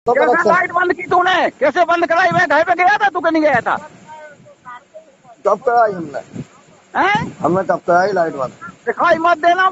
तो कैसे लाइट बंद की तूने? कैसे बंद कराई? मैं घर पे गया था, तू कहीं गया था? कब कराई हमने? हैं? हमने कब कराई लाइट बंद? दिखाई मत देना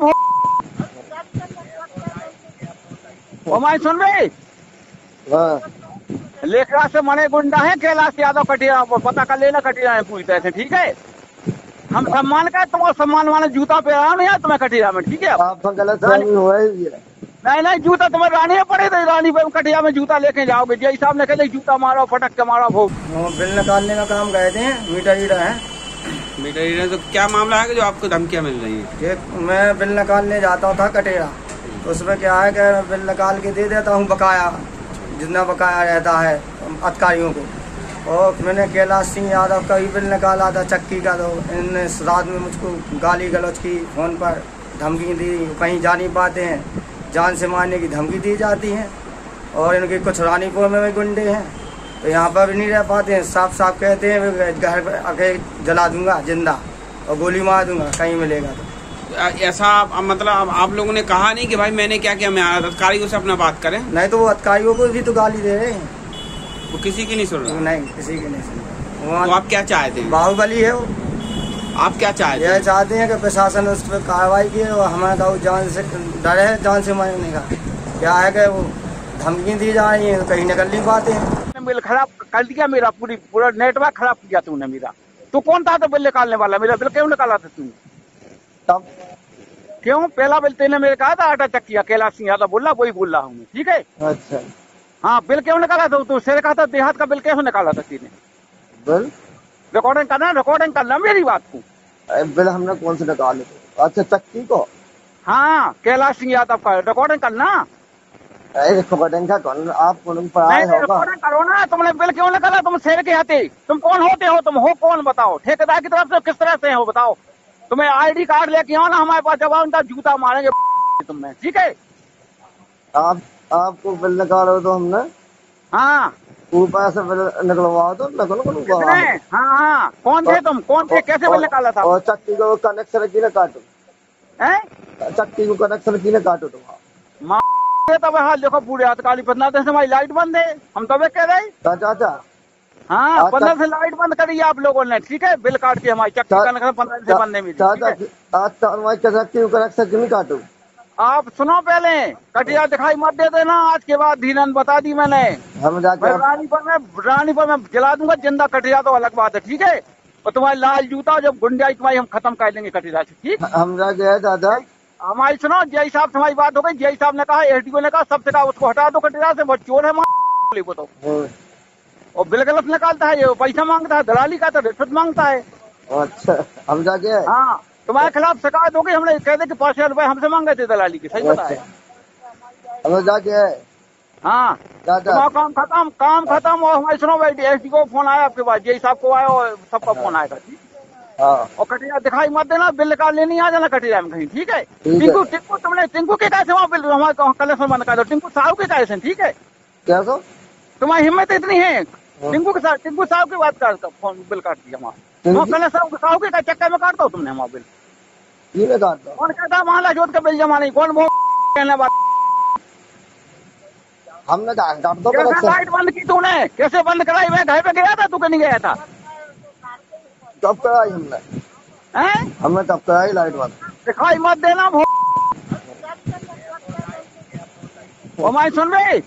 हमारी सुन रही। हाँ। लेखरा से मने गुंडा है, कैलाश यादव कटिया, पता कर लेना कटिया है पूरी तरह से, ठीक है? हम सम्मान का तुम्हारा सम्मान वाले जूता पे रहा नहीं है तुम्हें कटिया में, ठीक है? आपका गलत फहमी हुआ ही है। नहीं जूता तुम्हें रानी पड़े तो रानी पे कटिया में जूता लेके जाओगे। जय साहब ने कहते जूता मारो, फटक के मारो भोग। बिल निकालने का काम गए थे, मीटर रीडर है। मीटर रीडर तो क्या मामला है कि जो आपको धमकियां मिल रही हैं? मैं बिल निकालने जाता था कटेरा, तो उसमें क्या है कि बिल निकाल के दे देता हूँ बकाया, जितना बकाया रहता है अधिकारियों को। और मैंने कैलाश सिंह यादव का भी बिल निकाला था चक्की का, तो इनने रात में मुझको गाली गलौज की, फ़ोन पर धमकी दी, कहीं जा नहीं पाते हैं, जान से मारने की धमकी दी जाती है। और इनके कुछ रानीपुर में भी गुंडे हैं, तो यहाँ पर भी नहीं रह पाते हैं। साफ साफ कहते हैं घर पर आके जला दूंगा जिंदा और गोली मार दूंगा कहीं मिलेगा तो। ऐसा मतलब आप लोगों ने कहा नहीं कि भाई मैंने क्या किया, मैं अधिकारियों से अपना बात करें? नहीं तो वो अधिकारियों को भी तो गाली दे रहे हैं, वो किसी की नहीं सुन रहा? नहीं किसी की नहीं सुन रहा। तो आप क्या चाहते हैं? बाहुबली है वो। आप क्या चाहते हैं? यह चाहते हैं कि प्रशासन उस पर कार्रवाई की और हमारा गाँव जान से डर है, जान से मारने का। क्या है कि वो धमकी दी जा रही है, कहीं निकल नहीं पाते हैं। बिल खराब कर दिया मेरा, पूरा नेटवर्क खराब किया तूने मेरा। तू कौन था तो बिल निकालने वाला? मेरा बिल क्यों निकाला था तूने? तब क्यों? पहला बिल तेने मेरे कहा था आटा चक्की कैलाश सिंह यादव बोला, वही बोल रहा हूँ, ठीक है? अच्छा। हाँ, बिल क्यों निकाला था तू? शेर कहा था देहात का बिल कैसे निकाला था तेने? बिल रिकॉर्डिंग करना मेरी बात को। बिल हमने कौन से निकाले थे? अच्छा चक्की को? हाँ, कैलाश सिंह यादव का रिकॉर्डिंग करना। रिकॉर्डिंग का कौन? आप कौन पर आए होगा? रिकॉर्डिंग करो ना। तुमने बिल क्यों निकाला? तुम शेर के हाथे। तुम कौन होते हो? तुम हो कौन बताओ? ठेकेदार की तरफ से किस तरह से हो बताओ? तुम्हें ID कार्ड लेके आओ ना हमारे पास, जब उनका जूता मारेंगे तुम्हें, ठीक है? आपको बिल निकालो तो हमने हाँ ऊपर से बिल निकलवा दो, हाँ कौन थे तुम? कौन थे? कैसे बिल निकाला था? और चक्की को कनेक्शन की ना काटो, चक्की को कनेक्शन की ना काटो तुम। तब हाल देखो पूरे अधिकारी 15 दिन से हमारी लाइट बंद है, हम तब कह रहे। चाचा हाँ 15 से लाइट बंद करी आप लोगों ने, ठीक है? बिल काट के हमारी चक्की कनेक्शन 15 दिन से बंद है मेरी। चक्की को कनेक्शन क्यों नहीं काटो? आप सुनो पहले, कटिया दिखाई मत दे देना आज के बाद, धीरन बता दी मैंने। हम जाके रानीपुर में जला दूंगा जिंदा, कटिया तो अलग बात है, ठीक है? और तुम्हारी लाल जूता जब गुंडाई तुम्हारी हम खत्म कर देंगे कटिया से, ठीक? हम जाके दादा हमारी सुनो, जय साहब से हमारी बात हो गई। जय साहब ने कहा, SDO ने कहा, सबसे कहा उसको हटा दो कटिया से, वो चोर है वो तो। और बिल गलत निकालता है, ये पैसा मांगता है, दलाली का तो रिश्वत मांगता है। अच्छा हम जाके हाँ, तुम्हारे खिलाफ शिकायत हो गई, हमने कह दे कि 5,000 रुपए हमसे मांगे थे दलाली की, सही बताया? हम जाके हाँ तुम्हारा काम खत्म। और हमारी सुनो भाई, SDO को फोन आया आपके पास, जय साहब को आया और सबका फोन आएगा, ठीक? और कटिया दिखाई मत देना, बिल निकालने नहीं आ जाना कटिया में कहीं, ठीक है? टिंकू टिंकू के कैसे वहाँ बिल हमारे कलेक्शन बंद कर दो, टिंकू साहब के कैसे, ठीक है? क्या सो तुम्हारी हिम्मत इतनी है? टिंकू के साथ, टिंकू साहब की बात कर, फोन बिल काट दिया हमारा। कलेक्शन साहब के चक्कर में काट दो तुमने हमारा बिल। कौन कहता माला जोत का बिल जमा नहीं? कौन वो कहने बात? हमने काट दो। कैसे लाइट बंद की तूने? कैसे बंद कराई? मैं घर पे गया था, तू कहीं गया था? कब कराई हमने? हमने कब कराई लाइट बंद? दिखाई मत देना हमारी सुन रही।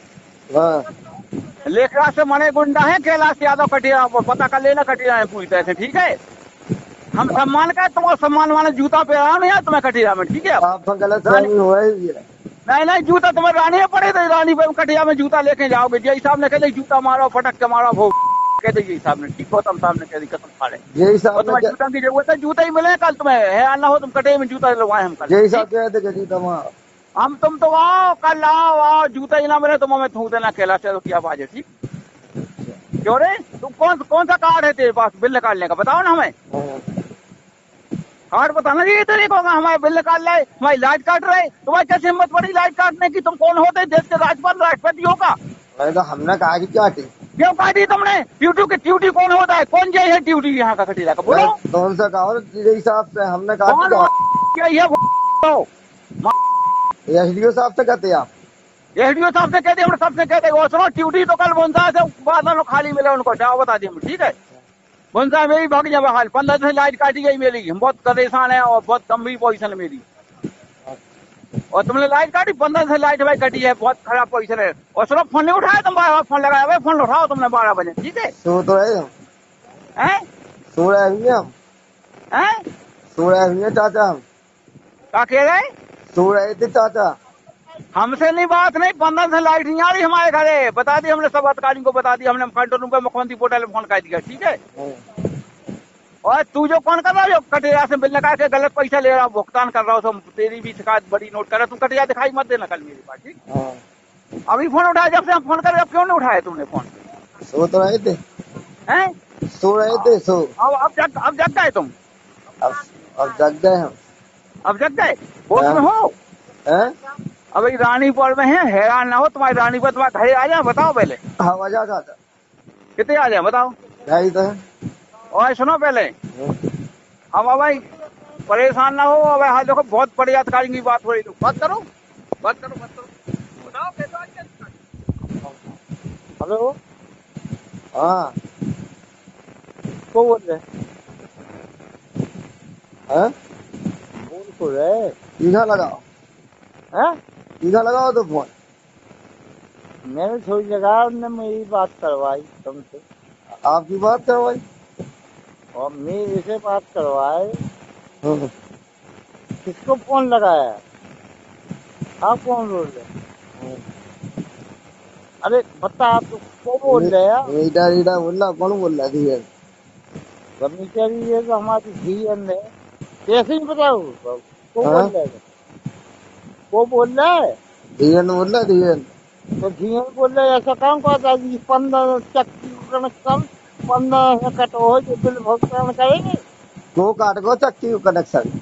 लेखरा से मने गुंडा है, कैलाश यादव कटिया, पता कर लेना कटिया है पूरी तरह से, ठीक है? हम सम्मान का तुम्हारा सम्मान वाले जूता पे रहा नहीं है तुम्हें कटिया में, ठीक है? आपका गलत फहमी हुआ ही है। नहीं जूता तुम्हें रानी पड़े तो रानी पे कटिया में जूता लेके जाओगे। जय साहब ने कहते जूता मारो, फटक के मारो भोग, कहते जय साहब ने, ठीक? गौतम साहब ने कह दी कसम फाड़े। जय साहब तुम्हें जूता की जरूरत है, जूता ही मिले कल तुम्हें, है ना हो तुम कटे में जूता लगवाए हम कल। जय साहब कहते जूता हम तुम तो आओ कल, आओ जूता ही ना मिले तो हमें थूक देना कैलाश यादव की आवाज है, ठीक? क्यों रे, तुम कौन सा कार्ड है तेरे पास बिल निकालने का? बताओ ना हमें, कार्ड बताना चाहिए तेरे को। हमारे बिल निकाल रहे, हमारी लाइट काट रहे, तुम्हारी कैसे हिम्मत पड़ी लाइट काटने की? तुम कौन होते? देश के राष्ट्रपति होगा? हमने कहा कि काटी, क्यों काटी तुमने? ड्यूटी कौन होता है? कौन जय है ड्यूटी यहाँ का कटिया का? बोलो कौन सा कहा? जय साहब से हमने कहा। SDO साहब से कहते आप? एसडीओ साहब से कहते, हमने सबसे कहते वो सुनो ड्यूटी तो कल बोनसा से बादल खाली मिले उनको जाओ बता दिए, ठीक है। बोनसा मेरी भाग जाए हाल 15 दिन से लाइट काटी गई मेरी, हम बहुत परेशान है और बहुत गंभीर पोजीशन है मेरी। और तुमने लाइट काटी 15 दिन से लाइट भाई कटी है, बहुत खराब पोजीशन है। और सुनो फोन नहीं उठाया तुम, बार फोन लगाया भाई, फोन उठाओ तुमने 12 बजे, ठीक है। सो तो रहे हम, हैं सो रहे हुए हम, हैं सो रहे हुए चाचा हम, क्या कह रहे? सो रहे थे चाचा। हमसे नहीं बात नहीं, 15 दिन से लाइट नहीं आ रही हमारे घरे, बता दी हमने, सब अधिकारियों को बता दिया हमने, कंट्रोल रूम पे मुख्यमंत्री पोर्टल में फोन कर दिया, ठीक है। और तू जो कौन कर रहा है, जो कटिया से बिल लगा के गलत पैसा ले रहा हूँ, भुगतान कर रहा हूँ, तो तेरी भी शिकायत बड़ी नोट कर रहा, तू कटिया दिखाई मत देना कल मेरे पास, ठीक। अभी फोन उठाया, जब से हम फोन कर, अब क्यों नहीं उठाया तुमने फोन? सो तो रहे थे, हैं सो रहे थे, सो अब जग गए तुम, अब जग गए हम। अब जग गए, होश में हो? हैं? अभी रानीपुर में है, हैरान ना हो, तुम्हारी रानीपुर तुम्हारे घरे आ जाए, बताओ पहले हाँ वजह चाचा, कितने आ जाए बताओ। ढाई तो है। और सुनो पहले, हम भाई परेशान ना हो, अब हाँ देखो बहुत बड़ी अधिकारी की बात हो रही, बात करो बात करो बात करो, बताओ कैसा आज क्या? हेलो, हाँ को बोल रहे हैं? बोल को रहे सीधा लगाओ, हैं? सीधा लगाओ तो फोन। मैंने थोड़ी जगह ने मेरी बात करवाई तुमसे, आपकी बात करवाई और मेरे से बात करवाए, किसको फोन लगाया? आप कौन बोल रहे? अरे बता, आप तो को बोल रहे हैं? रीडा रीडा बोल रहा, कौन बोल रहा है? फर्नीचर ये तो हमारी धीएन है, कैसे ही बताओ को बोल रहे हैं? वो बोल रहा है धीरन बोल रहा, धीरन तो धीएन बोल रहे, ऐसा काम करता है 15 चक्की कनेक्शन 15 से कट हो जो बिल भुगतान करेंगे, को काट को चक्की को कनेक्शन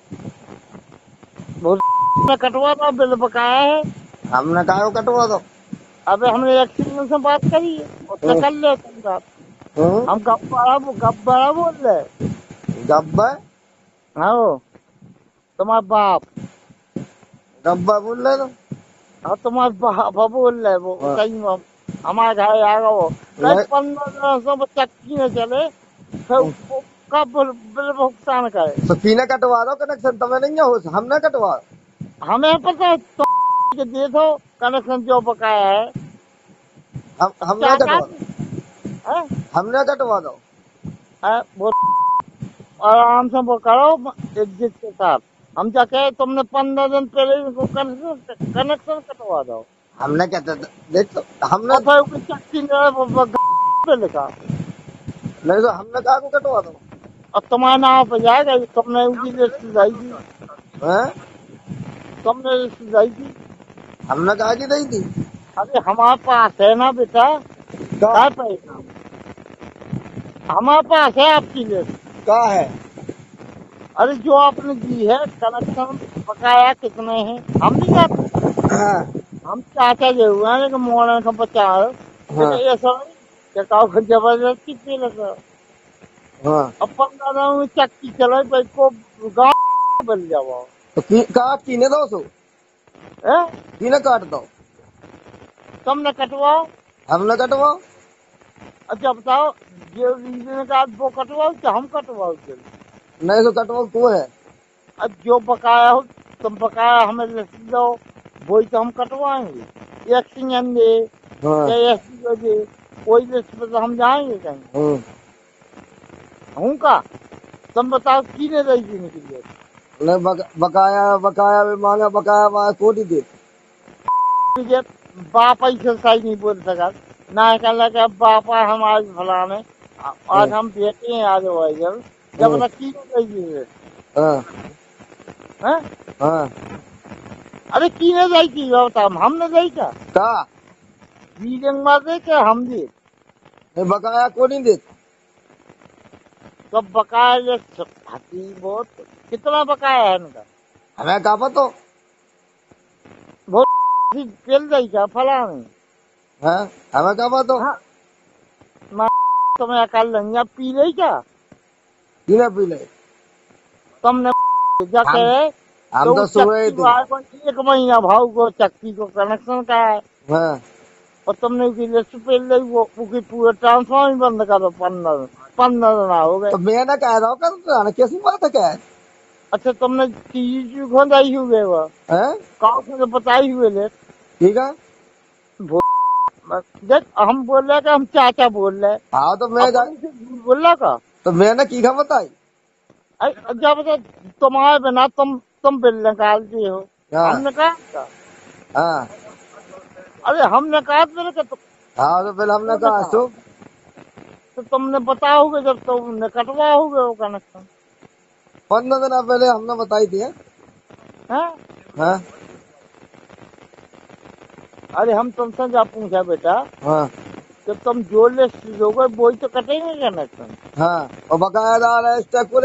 में कटवा दो, बिल बकाया है। हमने कहा कटवा दो। अबे हमने एक्सीडेंट से बात करी है, उससे कर ले तुम बात। हम गब्बारा बोल रहे, गब्बा हाँ तुम्हारा बाप गब्बा बोल रहे तो। हाँ तुम्हारा बाप बोल रहे, वो कहीं हमारे घर आ गया वो 15 दिन से चक्की में चले, फिर कब बिल भुगतान करे? तो पीने कटवा दो कनेक्शन, तुम्हें नहीं हो, हमने कटवा, हमें पता है तो दे दो कनेक्शन जो बकाया है, हमने कटवा दो, हमने कटवा दो। वो आराम से वो करो इज्जत के साथ, हम क्या कहे तुमने 15 दिन पहले इनको कनेक्शन कटवा दो। हमने क्या देख, हमने चक्की पे लिखा नहीं तो हमने कहा को कटवा दो। अब तुम्हारा नाम पे जाएगा, तुमने उनकी लिस्ट लाई थी, तुमने लिस्ट लाई थी, हमने कहा कि नहीं थी। अरे हमारे पास है ना बेटा, क्या पैसा हमारे पास है, आपकी लिस्ट क्या है? अरे जो आपने दी है कनेक्शन बकाया कितने हैं, हम नहीं जाते, हम चाचा जो हुआ है लेकिन मोड़ने का बच्चा है, ऐसा नहीं जबरदस्ती पे लगा। अब 15 दिन में चक्की चले भाई को गाँव बन जाओ, तो कहा कीने दो सो कीने काट दो, तुमने कटवाओ, हमने कटवाओ। अच्छा बताओ, जो रीजन का वो कटवाओ कि हम कटवाओ? नहीं तो कटवाओ तू है। अब जो बकाया हो तुम बकाया हमें लिस्ट दो, वही तो हम कटवाएंगे। एक्सीडेंट दे या दे, कोई लिस्ट पे तो हम जाएंगे कहीं? हूँ का तुम बताओ की नहीं रही थी निकली? नहीं बकाया बकाया में मांगा, बकाया मांगा को नहीं दे। बापा ही सही नहीं बोल सका ना, कह लगा बापा हम आज फलाने, आज हम बेटे हैं आज भाई जब तक की नहीं रही थी। अरे की नहीं रही थी बता, हमने रही क्या रीडिंग मार दे क्या हम दे? बकाया को नहीं दे। तो बकाया बहुत कितना बकाया है इनका? हमें कहा पता बहुत पेल रही क्या फलाने? हमें कहा पता तुम्हें अकाल लंगा पी रही क्या? पीले पीले तुमने जाके हम तो सो रहे थे। 1 महीना भाव को चक्की को कनेक्शन का है। हाँ और तुमने उसकी लिस्ट पे ले वो उसकी पूरे ट्रांसफॉर्म ही बंद कर दो। 15 दिन हो गए। तो मैं ना कह रहा हूँ कर कैसी बात है क्या है? अच्छा तुमने चीज खोदाई हुए वो काउ से बताई हुए ले ठीक है। देख हम बोल रहे कि हम चाचा बोल रहे। हाँ तो मैं बोल रहा का तो मैंने की खबर बताई। जब तुम्हारे बिना तुम बिल निकालती हो। हमने कहा हाँ अरे हमने कहा तेरे को हाँ तो फिर हमने कहा तो तुमने बताओगे जब तुमने कटवाओगे वो कनेक्शन। 15 दिन पहले हमने बताई थी। हाँ अरे हम तुमसे जा पूछा बेटा। हाँ जब तुम जो लिस्ट दोगे वही तो कटेंगे कनेक्शन। हाँ और बकायदार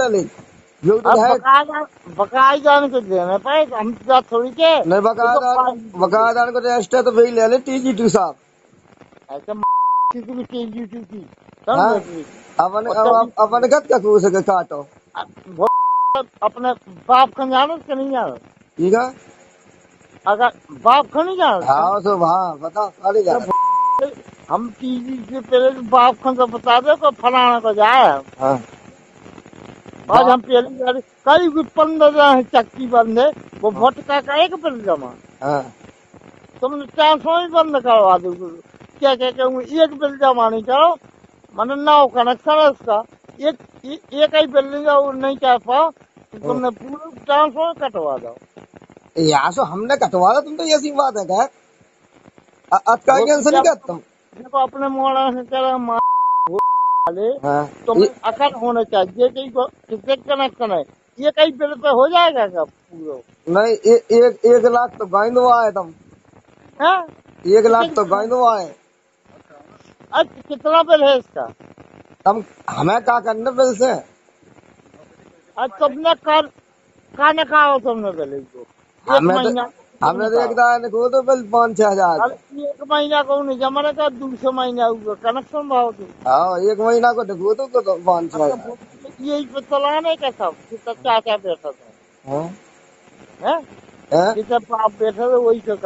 बकायदार को देने पाए हम थोड़ी के नहीं बकायदार को रजिस्टर तो वही ले ले TG2 साहब। ऐसा की अपन का काटो अपने बाप को जानो कि नहीं जानो। ठीक है अगर बाप को नहीं जानो हाँ तो हाँ बता हम टीवी से पहले बाप को तो बता दो को फलाना को जाए। हाँ आज हम पहले कई 15 दिन चक्की बंद है वो वोट का एक बिल जमा। हाँ तुमने 400 ही बंद करवा दो। क्या एक बिल जमा नहीं करो मैंने ना कनेक्शन है उसका एक ही बिल नहीं चाह पाओ तो तुमने पूरे 400 कटवा दो। यार सो हमने कटवा दो तुम तो ऐसी बात है क्या? नहीं क्या तुम देखो अपने मोड़ा से चला तुम अकल होने चाहिए कितने कनेक्शन है ये कई बिल पे हो जाएगा क्या पूरा? नहीं 1 लाख तो गाइंदवा है तुम। 1 लाख तो गाइंदवा है। अच्छा कितना बिल है इसका? हम हमें क्या करना बिल से? आज तुमने खाने खाओ तुमने बिल को हमने तो तो बिल 5-6 हजार। 1 महीना को नहीं जमा का 200 महीना हुआ कनेक्शन भाव तो। हाँ 1 महीना को देखो तो 5-6 हजार यही पे चलाने का सब कितना चाचा बैठा था कितना बाप बैठा था वही से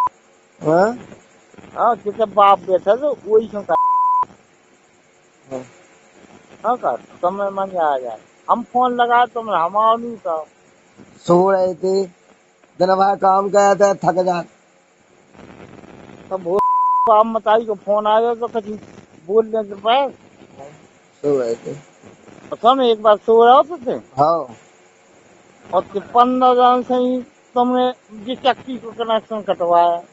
हाँ कितना बाप बैठा था वही से हाँ कर समय मन आ जाए। हम फोन लगाए तुमने हमारा नहीं था सो रहे थे दिन भर काम किया था थक जा तब काम बताई को फोन आया तो कभी बोलने के पास सो रहे थे तुम एक बार सो रहे हो थे। हाँ और 15 दिन से ही तुमने जिस चक्की को कनेक्शन कटवाया।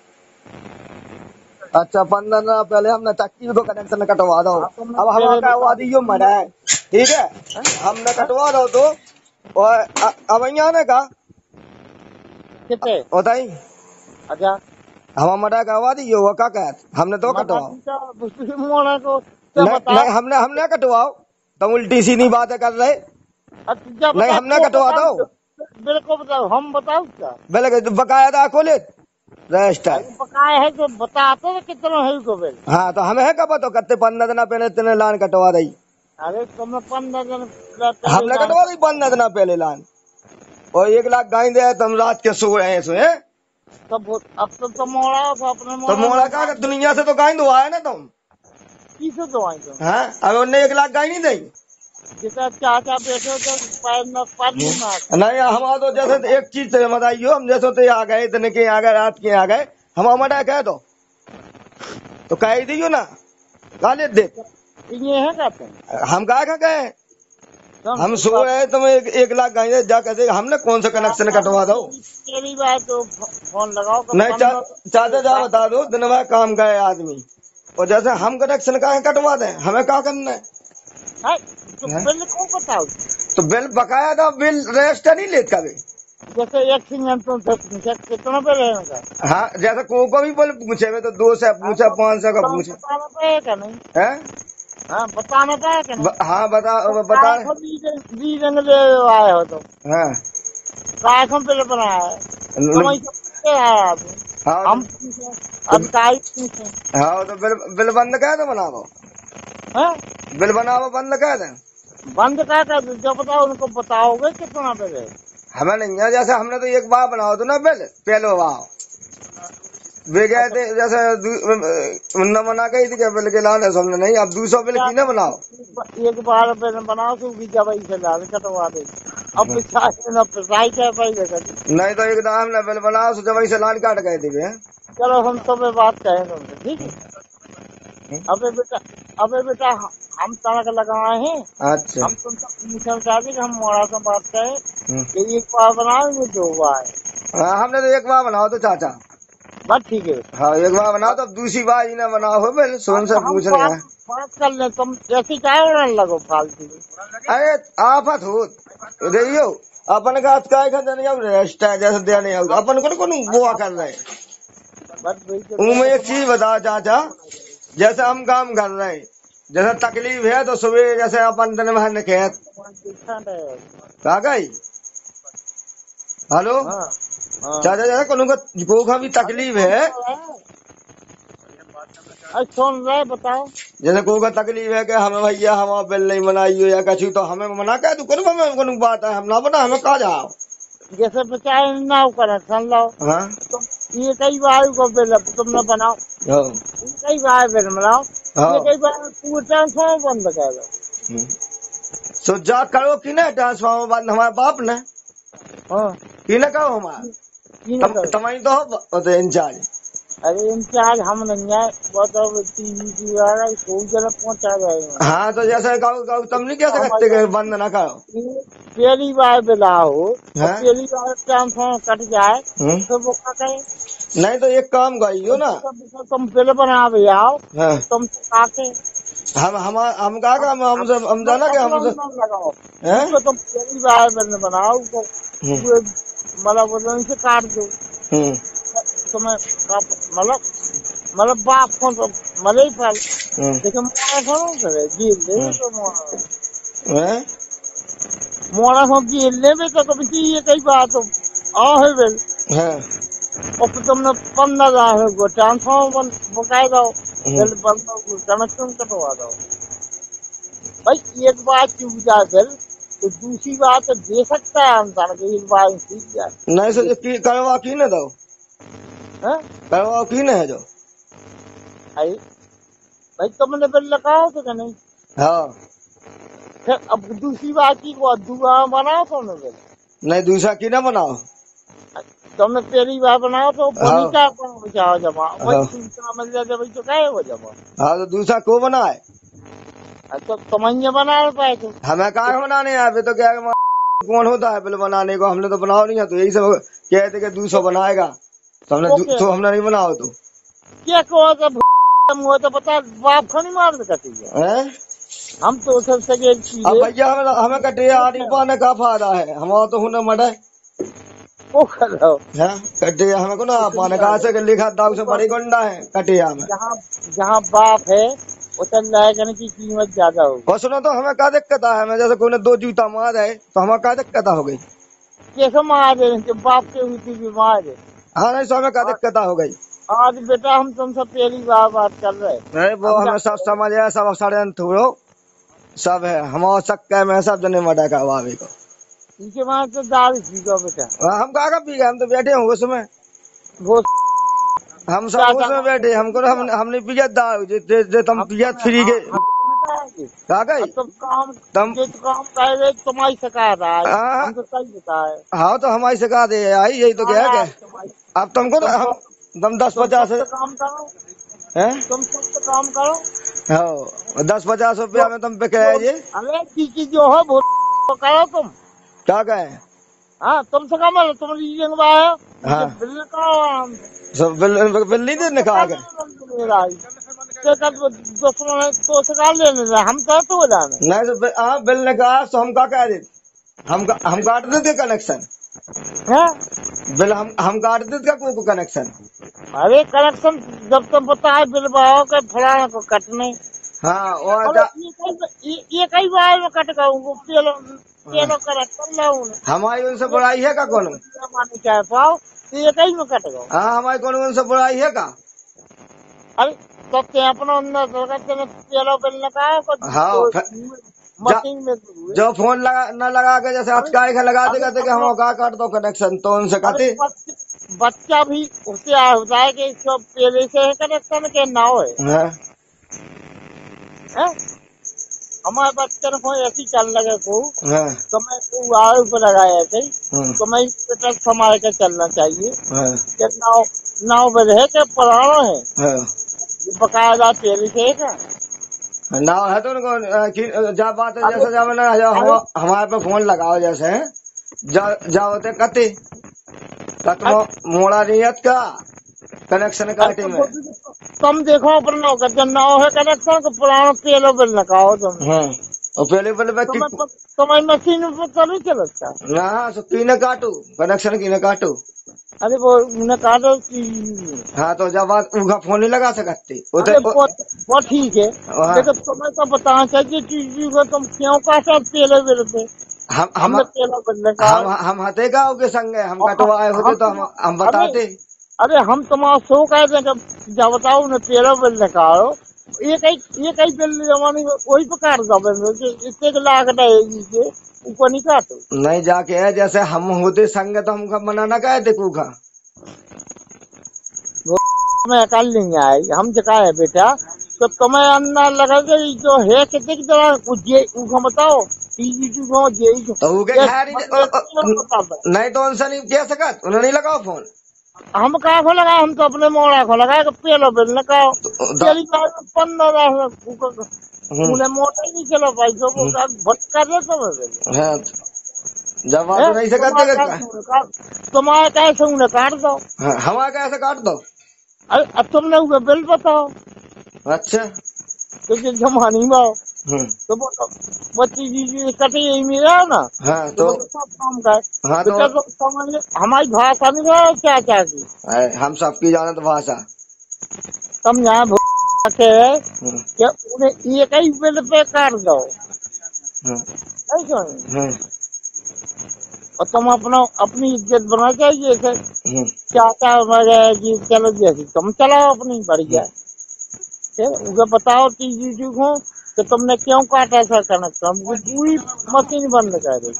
अच्छा 15 दिन पहले हमने चक्की को कनेक्शन कटवा दो। अब हमारा कटवा दियो मरा है ठीक है हमने कटवा दो तो और अब यहाँ ने कहा कितने बताई। अच्छा हम मरा करवा दियो वो क्या कह हमने तो कटवाओ नहीं हमने कटवाओ तुम उल्टी सीधी बातें कर रहे। नहीं हमने कटवा दो बिल्कुल बताओ हम बताओ क्या बिल बकायदा खोले रजिस्टर बकाया है तो बताते कितना है को बिल। हाँ तो हमें है कब तो कत्ते 15 दिन पहले तेने लान कटवा दी। अरे तुमने 15 दिन हमने कटवा दी 15 दिन पहले लान और 1 लाख गाय दे तुम रात के सो रहे हैं तब अब तो मोड़ा तो अपने तो मोड़ा का दुनिया से तो गाय दो आया ना तुम किसे दवाई तुम। हाँ अब उन्हें 1 लाख गाय नहीं दी जितना चाचा बैठे तो नहीं हमारा तो जैसे एक चीज से बताइयो हम जैसे तो आ गए इतने के आ गए रात के आ गए हम मटा कह दो तो कह ही दियो ना गाले दे ये है कहते हम कहा गए हम सो रहे तुम 1 लाख गाय जा कहते हमने कौन सा कनेक्शन कटवा दो। तेरी बात तो फोन लगाओ नहीं चाचा जा बता दो दिन भर काम गए आदमी और जैसे हम कनेक्शन का कटवा दें हमें क्या करना है? तो बिल को बताओ तो बिल बकाया था बिल रजिस्टर नहीं लेता कभी जैसे एक सिंगल तो कितना बिल है उनका। हाँ जैसे को भी बोले पूछे तो 200 पूछा 500 का पूछे का नहीं है। हाँ बताना था हाँ बता आए हो तो हाँ काखम बिल बनाया है हम हाँ तो बिल बंद कह दो बना दो बिल बनाओ बंद कह दे बंद क्या कर जब बताओ उनको बताओगे कितना बिल है। हमें नहीं है, जैसे हमने तो एक बार बनाओ तो ना बिल पहलो बार वे गए थे, जैसे मुन्ना मना गई थी बिल के लाने से, हमने नहीं, अब 200 बिल की ना बनाओ। एक बार बिल बनाओ तो जब से लाल कटवा दे, अब पिसाई क्या पाई नहीं तो एक दाम ना बिल बनाओ तो जब से लाल काट गए थे। चलो हम तो बात कहेंगे उनसे, ठीक है। अबे बेटा हम तनक लगाए हैं। अच्छा, हम तुमसे चाहते कि हम मोड़ा से बात करें कि एक बार बनाओ 2 बार। हाँ, हमने तो एक बार बनाओ तो चाचा, बस ठीक है। हाँ एक बार बनाओ तो अब दूसरी बार ही ना बनाओ हो बिल, सोन से पूछ रहे हैं। बात कर ले, तुम ऐसी क्या उड़ान लगो फालतू। अरे आफत हो रही हो अपन का काय का जैसे देने अपन को वो कर रहे हैं। में एक चीज बताओ चाचा, जैसे हम काम कर रहे हैं, जैसे तकलीफ है तो सुबह जैसे अपन दिन में खेत आ गई। हेलो चाचा, जैसे को का भी तकलीफ है, सुन रहे बताओ, जैसे को का तकलीफ है कि हमें भैया हम बिल नहीं बनाई हो या कछु, तो हमें मना कर तू कौन बात है, हम ना बना, हमें कहा जाओ। जैसे बेचारे ना कनेक्शन लो। हाँ, ये कई बार को बिल तुमने बनाओ, कई बार बिल बनाओ, ये कई बार पूरे ट्रांसफार्मर बंद कर दो। सो जा करो कि ना ट्रांसफार्मर बंद, हमारे बाप ने की ना कहो हमारा तमाई तो हो इंचार्ज। अरे इंचार्ज हम नहीं है, बहुत टीवी वाला कोई जगह पहुँचा जाएगा। हाँ तो जैसे तुम नहीं कह सकते बंद ना करो, पहली बार बिलाओ, पहली बार ट्रांसफार्मर कट जाए तो वो क्या कहे। नहीं तो एक काम करियो ना, तुम बिल बना भी आओ, तुम आके हम कहा हम जाना क्या हम लगाओ, तुम पहली बार बिल बनाओ तो मतलब से काट दो, तुम्हें मतलब बाप को तो मले ही फल लेकिन मोड़ा हो जेल में तो कभी ये कई बात आओ है बिल और फिर तुमने 15,000 को ट्रांसफार्मर बकाए दो, बिल कनेक्शन कटवा दो। भाई एक बार चूक जाए बिल तो दूसरी बात तो दे सकता है इंसान को, एक बार सीख जाए। नहीं सो करवा की ना दो, करवा की ना है जो भाई तुमने बिल लगाओ तो नहीं। हाँ, फिर अब दूसरी बात की दुआ बनाओ तुमने बिल, नहीं दूसरा की ना बनाओ, तुमने पहली बार बनाओ तो बचाओ जमा मिल जाए भाई तो क्या वो जमा। हाँ तो दूसरा को बनाए, तो तुम बना पाए थे, हमें कहा बनाने अभी तो क्या कौन होता है बिल बनाने को, हमने तो बनाओ नहीं है, तो यही सब कहते कि 200 बनाएगा तो हमने नहीं बनाओ तो क्या कहो तो पता बाप को नहीं मार सकती है। हम तो सबसे भैया हमें कटे आदि पाने का फायदा है, हमारा तो हुनर मरे वो कर रहा कटे हमें को ना पाने का से लिखा दाव से बड़ी गुंडा है कटिया में, जहाँ बाप है उतर लायक की कीमत ज्यादा होगी। और सुनो तो हमें क्या दिक्कत है, हमें जैसे कोई ने 2 जूता मार है तो हमें क्या दिक्कत हो गई, कैसे मार है बाप के हुई बीमार है। हाँ नहीं सो हमें क्या दिक्कत हो गई। आज बेटा हम तुमसे पहली बार बात कर रहे हैं, वो हमें सब समझ है, सब षड्यंत्र सब है, हमारा शक्का में सब जने मर्डर का भाभी को इनके वहाँ तो दारू पी गो बेटा। हम कहा पी गए, हम तो बैठे हैं उसमें, हम सब उसमें बैठे, हमको हमने पिया दारू जो तुम पिया फ्री के कहा गई तुम कह रहे तुम्हारी शिकायत है तो सही बताए। हाँ तो हमारी शिकायत है आई, यही तो क्या है। अब तुमको तुम 10-50 काम करो, तुम सब काम करो, हाँ 10-50 रुपया में तुम पे कह जी। अरे चीची जो है वो करो तुम क्या कहे। हाँ तुमसे कम है, तुम रीजन हाँ बिल का बिल नहीं देने कहा गए तो सरकार लेने हम तो हो जाने नहीं तो हाँ बिल ने कहा तो हम क्या कह रहे, हम काट देते कनेक्शन है बिल, हम काट देते को कनेक्शन। अरे कनेक्शन जब तुम पता है बिल बाओ के फलाना को कटने। हाँ और ये कई बार में कट गया कनेक्शन हमारी उनसे बुराई है का कौन चाह पाओ ये कहीं में कट गया। हाँ हमारी कौन उनसे बुराई है का। अरे तो अपना बिल ने कहा मशीन में जो फोन न लगा के जैसे अटकाए के लगा देगा तो हम का काट दो कनेक्शन तो उनसे कहते बच्चा भी उससे होता है कि इसको पहले से है कनेक्शन के ना हो हमारे बच्चन को ऐसी चल लगे को तो मैं ऊपर लगाया ऐसे तो मैं तक समाये के चलना चाहिए कि 9 बजे है कि पुराना है बकायदा पहले से है ना है तो उनको जब बात है जैसे जब हमारे पे फोन लगाओ जैसे जाओ ते कते मोड़ा नियत का कनेक्शन काटे में तुम देखो अपना नाव है कनेक्शन को पुराना पहले बिल लगाओ तुम और पहले बिल में तुम्हारी मशीन पर तो नहीं चलता ना सो की न काटू कनेक्शन की न काटू अरे वो न काटो हाँ तो जब बात उनका फोन नहीं लगा सकते वो ठीक है लेकिन तुम्हें तो बताना चाहिए कि तुम क्यों काटा पहले बिल पे हम हते गाँव के संग हम कटवाए होते तो हम बताते अरे हम तुम्हारा शो कह दें जब बताओ न 13 बिल निकालो एक ही बिल जमाने वही पे काट दो इतने लाख रहेगी के ऊपर नहीं काटो नहीं जाके है जैसे हम होते संग तो हमका मना न कहे थे कूखा मैं कल नहीं आई हम जगह है बेटा तो तुम्हें अंदर लगा जो है कितने की तरह बताओ तो नहीं तो उनसे नहीं कह सकत उन्होंने नहीं लगाओ फोन हम कहा को लगा हम तो अपने मोड़ा को लगाए पहले बिल लगाओ 15 मोटा ही नहीं चलो भाई तो भटका दे जब बात नहीं से करते तुम्हारे कैसे उन्हें काट दो हमारा कैसे काट दो अरे अब तुमने उसे बिल बताओ अच्छा क्योंकि जमानी में तो बच्ची जी कटे यही मिला ना तो सब काम का हमारी भाषा नहीं है क्या क्या की हम सबकी जानत भाषा तुम यहाँ के उन्हें एक ही बिल पे काट दो और तुम अपनी इज्जत बना चाहिए चाचा वगैरह जी चलो जैसी तुम चलाओ अपनी बढ़िया उसे बताओ चीज को तो तुमने क्यों काटा ऐसा कनेक्शन पूरी मशीन बंद कर दी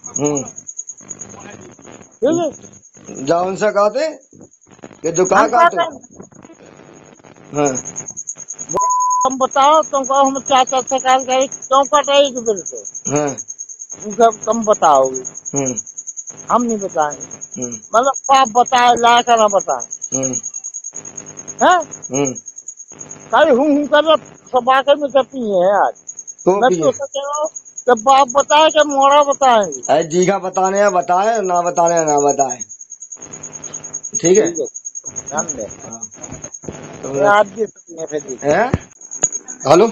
ठीक है जाओ उनसे कहते कि जो कहा काटो तुम बताओ तुमको हम चाचा से क्यों काटा एक बिल से तुम बताओगे हम नहीं बताएंगे मतलब पाप बताए ला कर ना बताए कल हूँ कर सभा में करती है आज मैं तो कह रहा हूँ कि बाप बताए कि मोड़ा बताएंगे जी का बताने बताए ना बताने ना बताए ठीक है हेलो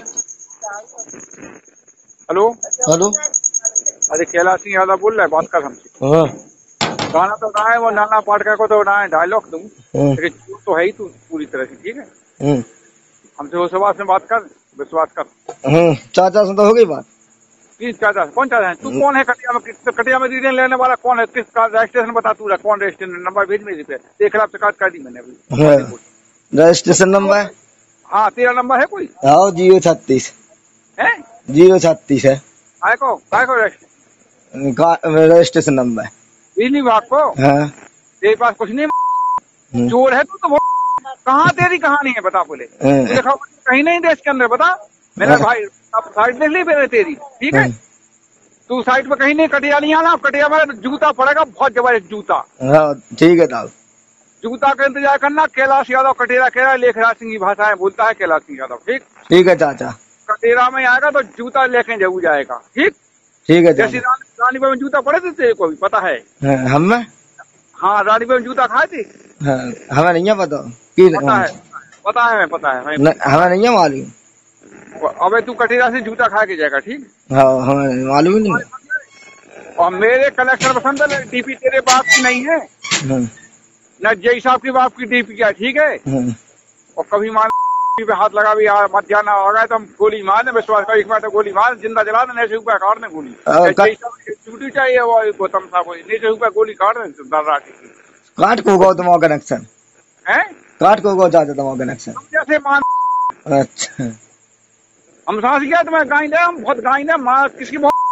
हेलो हेलो अरे कैलाश सिंह यादव बोल रहा है बात कर हमसे गाना तो गाए वो नाना पाटकर को तो गाए डायलॉग दूं लेकिन तो है ही तू पूरी तरह से ठीक है हमसे होशवास में बात कर विश्वास कर चाचा से तो हो गई बात किस चाचा कौन चाचा है तू कौन है कटिया में डिसीजन लेने वाला कौन है किसका रजिस्ट्रेशन बता तू कौन रजिस्ट्रेशन नंबर भेज मेरे पे देख रहा शिकायत कर दी मैंने अभी रजिस्ट्रेशन नंबर हाँ तेरा नंबर है कोई 036 है 036 है काय को रजिस्ट्रेशन नंबर बिजली विभाग को तेरे पास कुछ नहीं चोर है तू तो कहाँ तेरी कहानी है बता बोले कहीं नहीं देश के अंदर बता मेरा भाई अब साइड देख ली मेरे तेरी ठीक है तू साइड पे कहीं नहीं कटिया नहीं आना कटिया में जूता पड़ेगा बहुत जबरदस्त जूता ठीक है साहब जूता का इंतजार करना कैलाश यादव कटेरा कह रहा है लेखराज सिंह की भाषा बोलता है कैलाश सिंह यादव ठीक है चाचा कटेरा में आएगा तो जूता लेके जरूर जाएगा ठीक है जैसे रानीपुर में जूता पड़े थे तेरे को भी पता है हम हाँ रानीपुर में जूता खाए थे हमें नहीं पता पता है हमें नहीं है मालूम अबे तू कटेरा से जूता खा के जाएगा ठीक हमें मालूम ही नहीं और मेरे कलेक्टर पसंद है डीपी तेरे बाप की नहीं है न जय साहब की बाप की डीपी क्या ठीक है और कभी मान पे हाथ लगा भी मत जाना होगा तो हम गोली मार दे विश्वास कर एक बार तो गोली मार जिंदा जला देने से ऊपर काट दे गोली जय साहब छुट्टी चाहिए वो गौतम साहब नीचे ऊपर गोली काट दे काट को गौतम कनेक्शन है काट को जाते तुम्हारा कनेक्शन जैसे मान अच्छा हम सांस गया तो मैं गाय हम बहुत गाय मार किसकी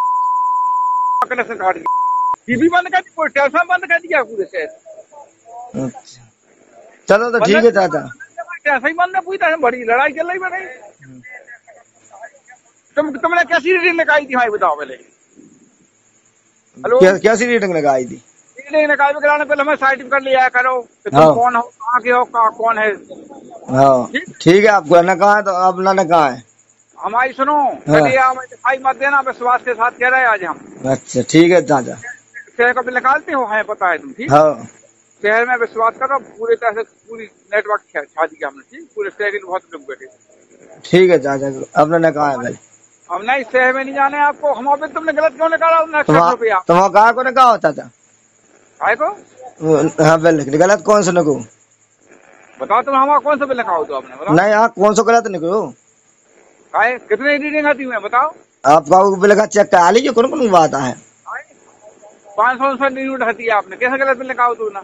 कनेक्शन काट दिया, टीवी बंद कर दी, कोई टेलीफोन बंद कर दिया पूरे से। अच्छा चलो तो ठीक है चाचा। ऐसा ही बंद है, पूरी तरह बड़ी लड़ाई चल रही है। तुमने कैसी रीडिंग लगाई थी भाई बताओ पहले। हेलो कैसी रीडिंग लगाई थी? रीडिंग लगाई कराने पहले हमें सर्टिफिकेट ले आया करो कि तुम कौन हो, कहाँ के हो, कौन है। हाँ ठीक है, आपको न कहा है तो अब न कहा है हमारी सुनो, दिखाई मत देना, विश्वास के साथ कह रहे हैं आज हम। अच्छा ठीक है चाचा। शहर का बिल निकालते हो, है पता है तुम, ठीक। हाँ शहर में विश्वास करो, पूरे तरह से पूरी नेटवर्क छा दिया हमने, ठीक। पूरे शहर के बहुत लोग बैठे। ठीक है चाचा, अब न कहा है भाई। हम नहीं, शहर में नहीं जाने आपको। हम अभी तुमने गलत क्यों निकाला रुपया? तुम कहा को कहा होता था को? हाँ बिल गलत कौन सा निको बताओ, तुम हमारा कौन सा बिल लिखा हो तो आपने बताओ। नहीं हाँ कौन सा गलत निकलो? कितने रीडिंग आती है बताओ? आपका बिल का चेक करा लीजिए, कौन कौन बात है। 500 यूनिट आती है, आपने कैसे गलत बिल लिखा हो तू ना?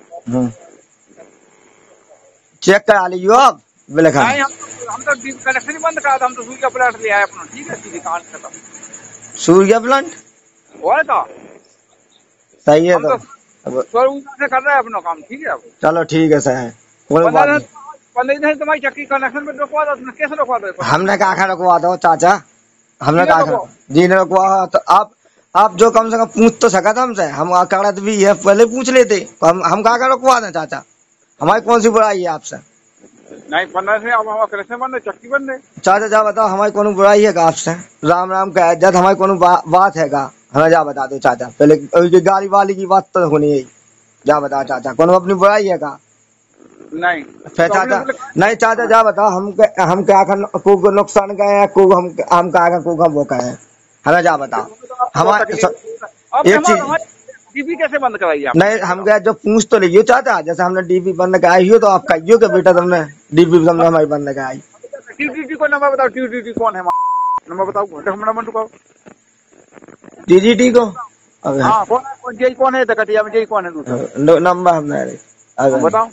चेक करा लीजिए आप बिल का। हम तो कनेक्शन ही बंद करा था, हम तो सूर्य प्लांट ले आए अपना, ठीक है। सीधी कहानी खत्म। सूर्य प्लांट और था सही है तो से कर रहे हैं अपना काम, ठीक है। चलो ठीक है सर, 15 दिन तुम्हारी चक्की कनेक्शन में रुकवा दो, कैसे रुकवा दो? हमने कहा रुकवा दो चाचा, हमने कहा जी ने रुकवा। तो आप जो कम से कम पूछ तो सका था हमसे, हम कड़त भी है पहले पूछ लेते। हम कहा रुकवा दें चाचा, हमारी कौन सी बुराई है आपसे? नहीं 15 से अब हमारा कनेक्शन बंद है, चक्की बंद है। चाचा जा बताओ, हमारी कौन बुराई है आपसे? राम राम का इज्जत हमारी कौन बात है का? हमें जा बता दो चाचा, पहले गाड़ी वाली की बात तो होनी है। जा बताओ चाचा, कौन अपनी बुराई है का? नहीं फिर चाचा नहीं चाचा जा बताओ, हम क्या को नुकसान का है, को हम क्या को हम वो का है, हमें जा बताओ। हमारे एक चीज डीपी कैसे बंद कराई आप? नहीं हम क्या जो पूछ तो लीजिए चाचा, जैसे हमने डीपी बंद कराई हो तो आप कहियो कि बेटा तुमने डीपी तुमने हमारी बंद कराई। टीटीटी को नंबर बताओ, टीटीटी कौन है नंबर बताओ, नंबर बताओ टीटीटी को। हाँ कौन है कटिया में, यही कौन है नंबर हमने बताओ,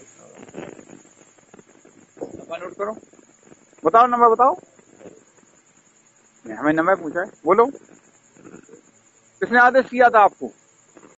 नोट करो, बताओ नंबर बताओ। हमें नंबर पूछा है, बोलो किसने आदेश किया था आपको?